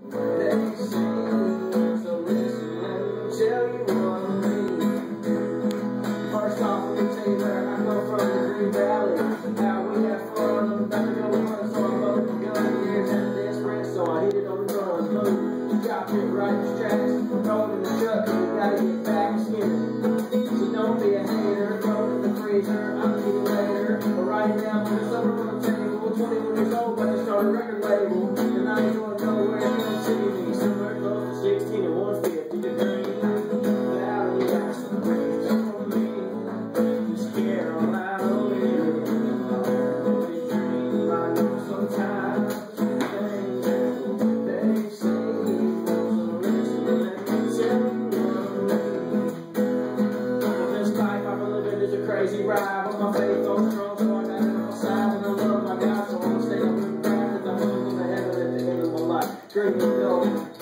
They say, so listen, let me tell you what I mean. First off, let me tell you where I come from, the Green Valley. Now we have fun, I'm about to go run, so I'm loading the gun. Yeah, that's desperate, so I hit it on the run. Boom, drop it right in the tracks, throw it in the truck, and you gotta get back and skin it. So don't be a hater, throw it in the freezer, I'll see you later. But right now, when it's over on the table, 21 years old, but to start a record label. And I ain't going nowhere, you don't see me. Somewhere close to 16 and 150 degrees. But out of the ice, the rain's on me. Just care all out of me. They dream, I know sometimes. They say, so listen, let me tell you what I mean. This life I've been living is a crazy ride. With my faith on strong, so I got it on the side. And I love my God, so I'm gonna stay up with God. Cause I'm moving to heaven at the end of my life. Dreaming, go.